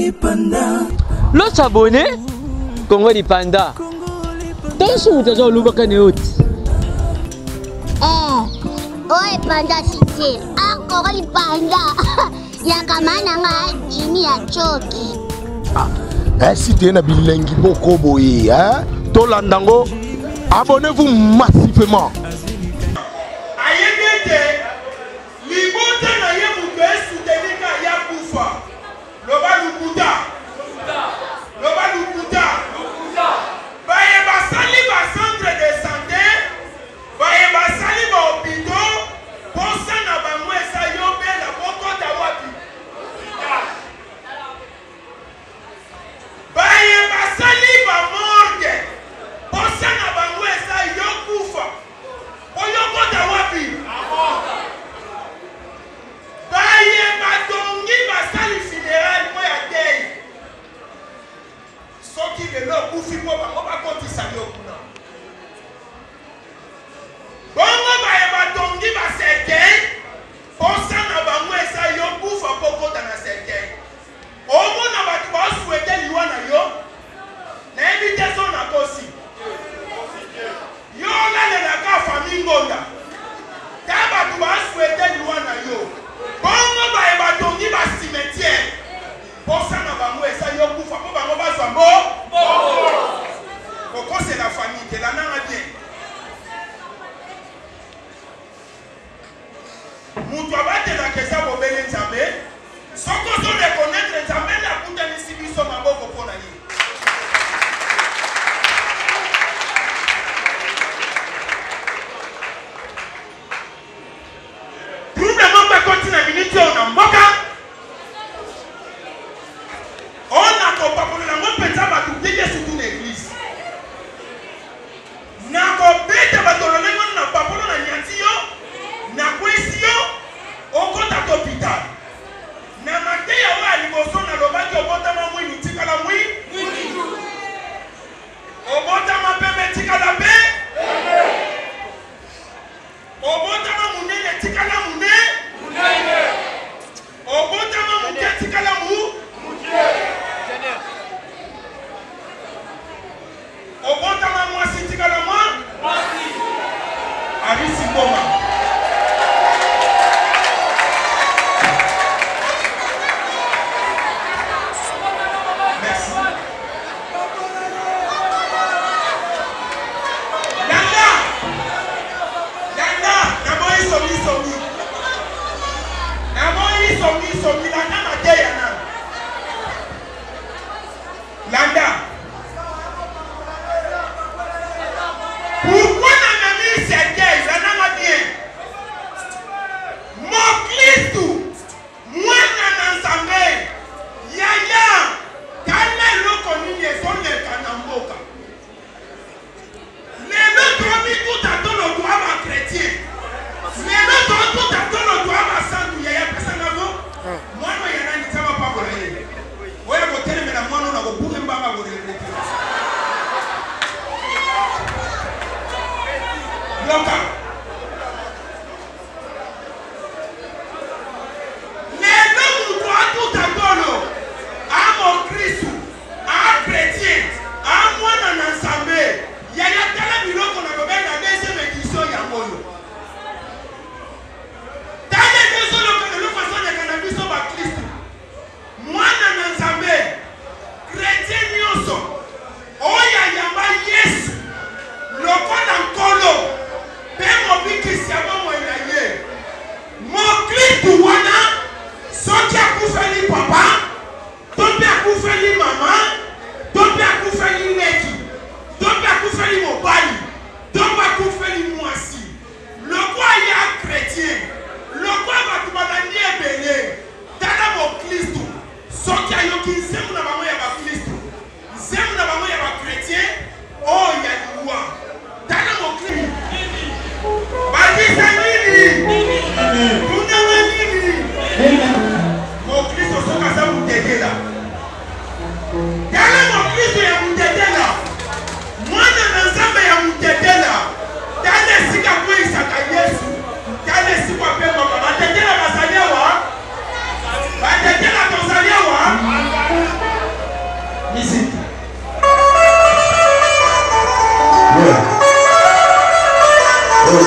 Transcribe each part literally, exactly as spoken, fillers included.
L'autre s'abonner, Congo di Panda. T'as su t'as lu ba kaneut? Eh, oi Panda cité. Ah, Congo di Panda. Ya kamana nga ini ya choki. Ah, eh si t'es na bilengi boko boye, hein? Tolandango, abonnez-vous massivement. Yesu,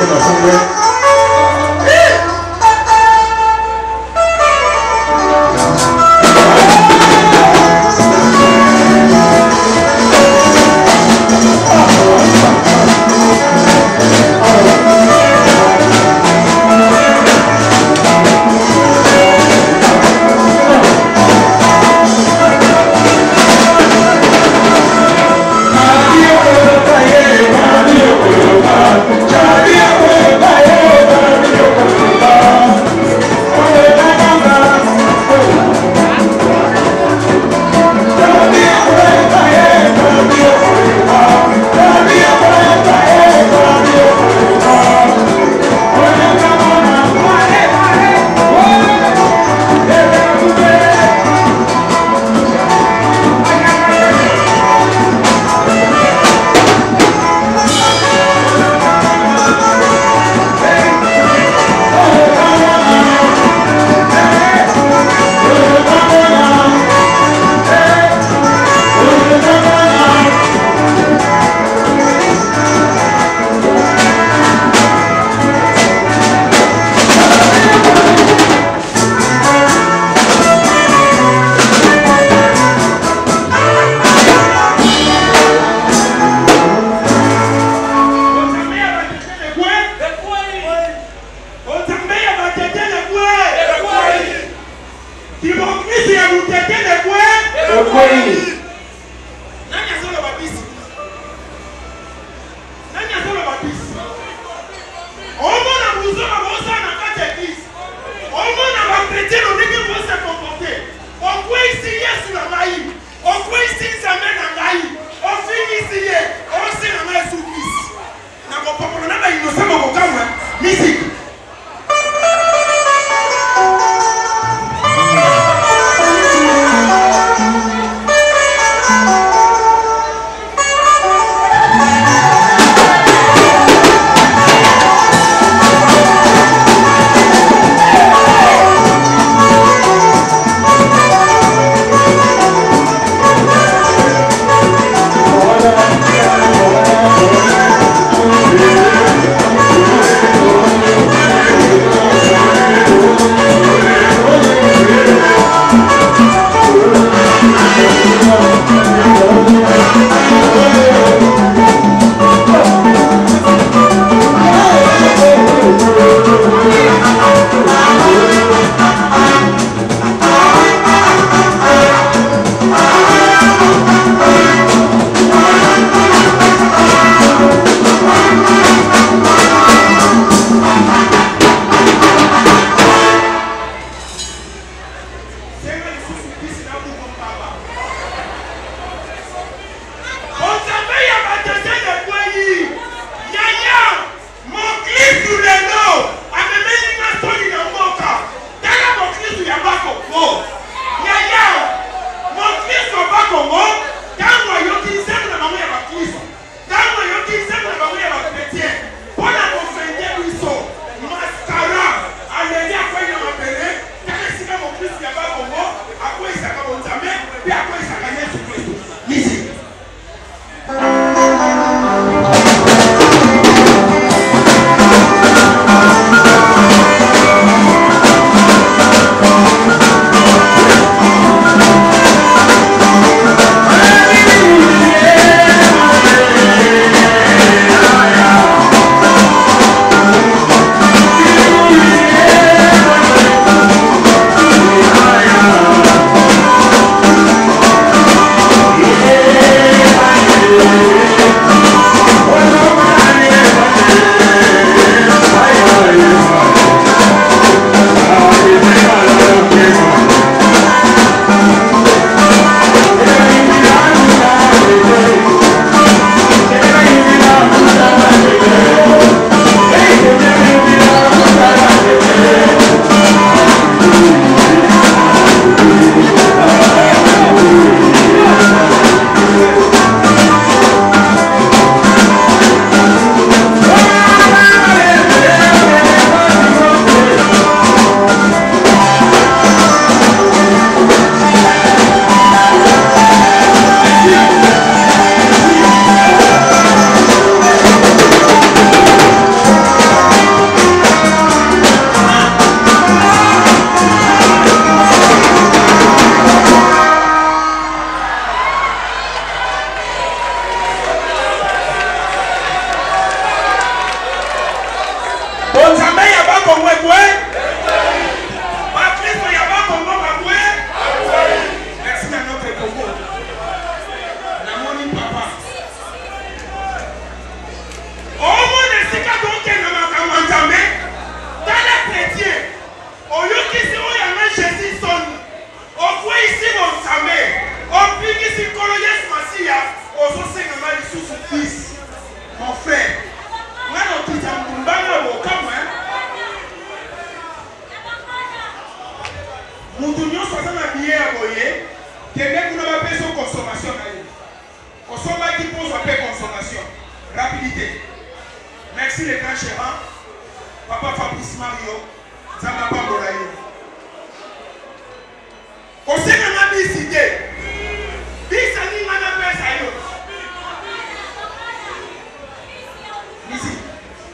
Thank you. Québec, nous avons fait son consommation. Consommation qui pose un peu consommation. Rapidité. Merci les grands chérants. Papa Fabrice Mario. Zama Pambolayo. On sait qu'on a décidé. dix années, on a fait ça. Ici.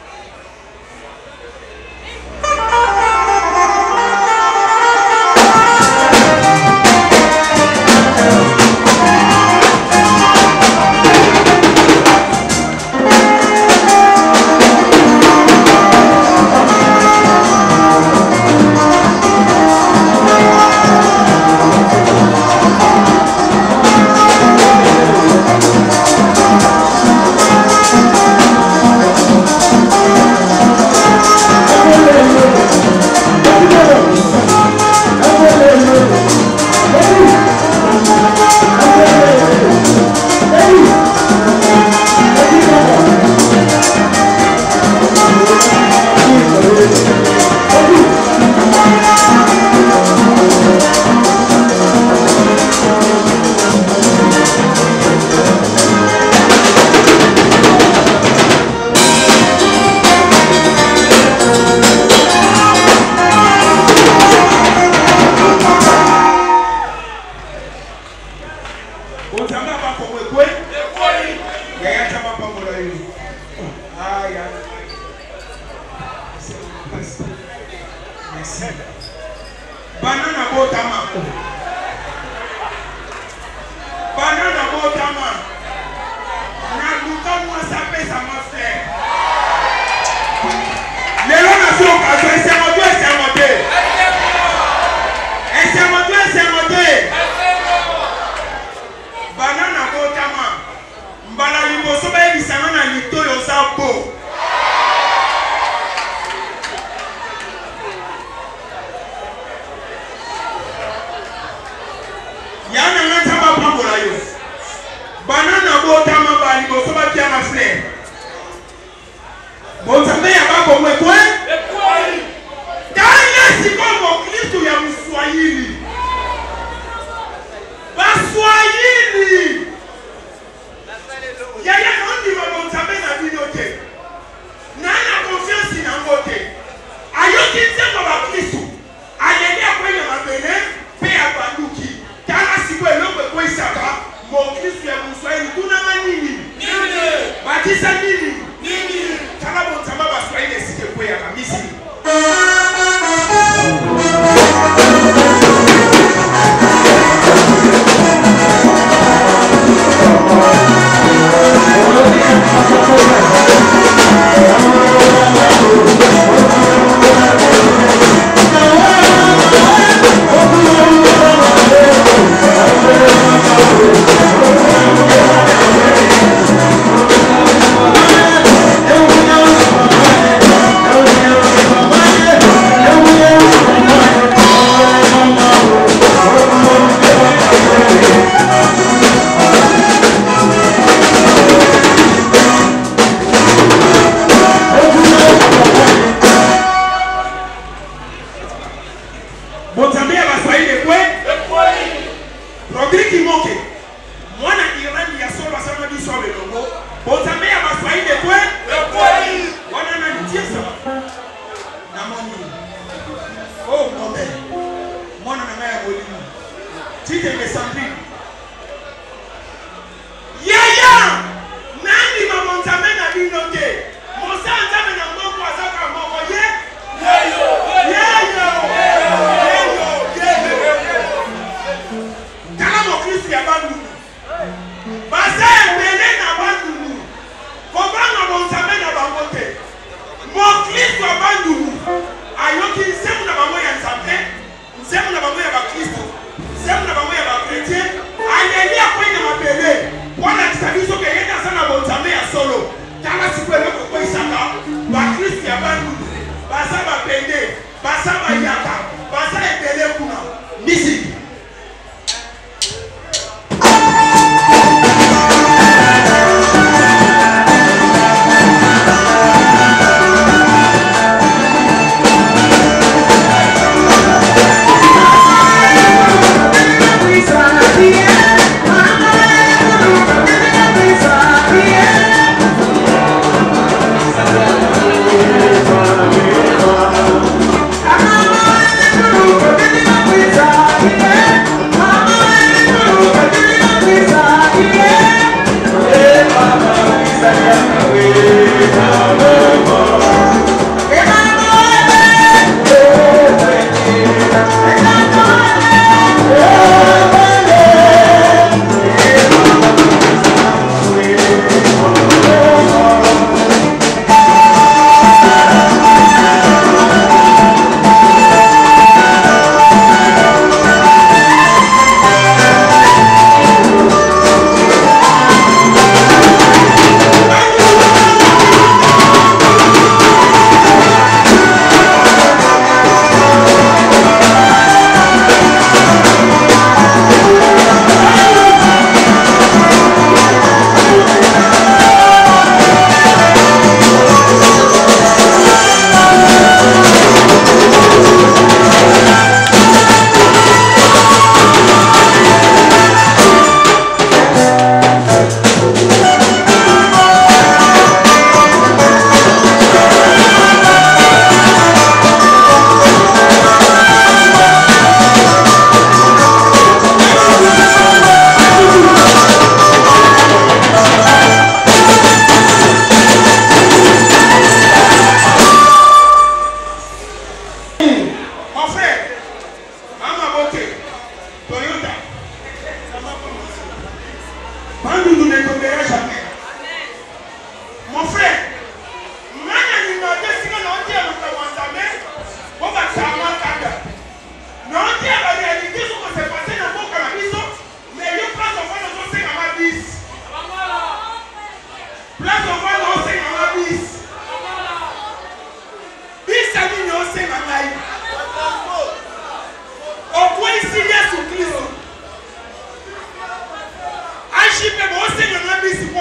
Banana botama. Banana botama. Na luka moi ça fait ça m'a fait. Les gens na so ka so c'est mon Dieu, c'est mon Dieu. Et c'est mon Dieu, c'est mon Dieu. Banana botama. Mbala liboso ba ebisana na lito yo sa bo. Yana ngata ba pambola yo. Banana botama ba liboso ba tia ma frère. Bonzambe ya ba bomwe kwe? Ekwali. Danya sikomo Kristo ya Mswahili. Baswahili. Yaya nondi ba bonzambe na binote. Nana confiance na ngote. Ayoki nzembo ba Kristo. Alelea kwenye mabele pe abanduki. Tala siku elombe kwa isaba. Mo Kristo ya Mswahili tunanga nini? Nini? Batisa nini? Nini? Tala bonzamba baswahili sike kwa ya kamisi. Music. Mandou ne tombera jamais. Mon frère, nana ni na desika na otia mtawanzame, boba sama kanda. Na otia ba réalité ce qui s'est passé dans boka na biso, mais yo place on va nous enseigner ma bis. Place on va nous enseigner ma bis. Bis a dit nous enseigner ma ngai. Au point ici Jésus Christ. Achipe bo enseigner ma bis.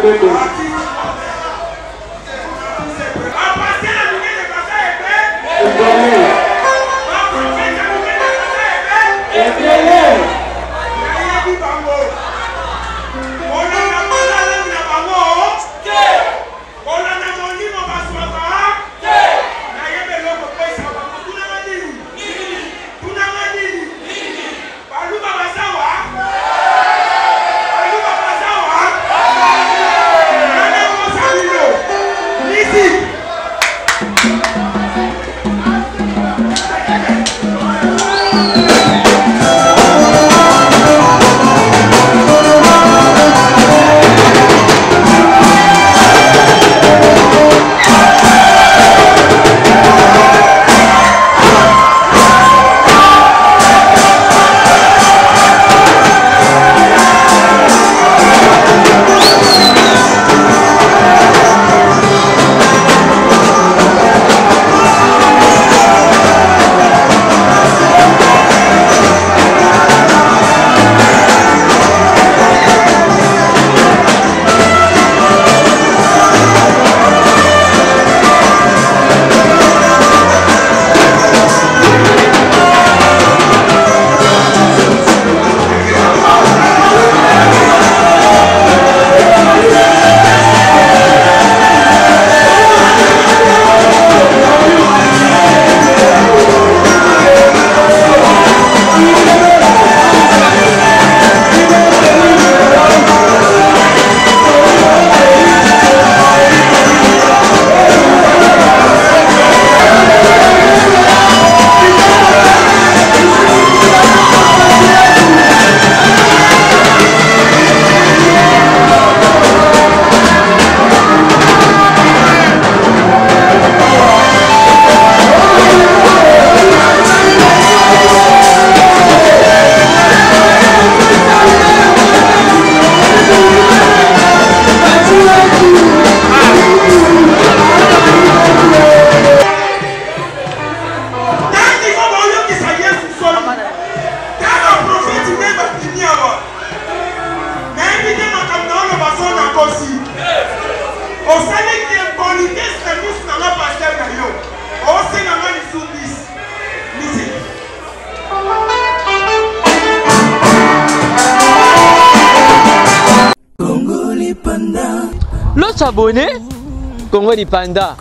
L'autre abonné, Congo di Panda.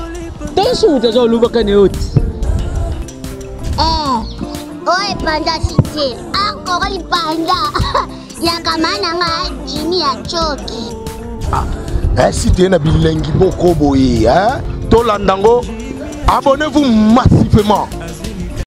Dans son temps, on a gagné autre. Eh, oye panda sincere. Ah, Congo di Panda. Yakamana nga ini ya choki. Ah, si tu es na bilengi boko boye, hein? Tolandango, abonnez-vous massivement.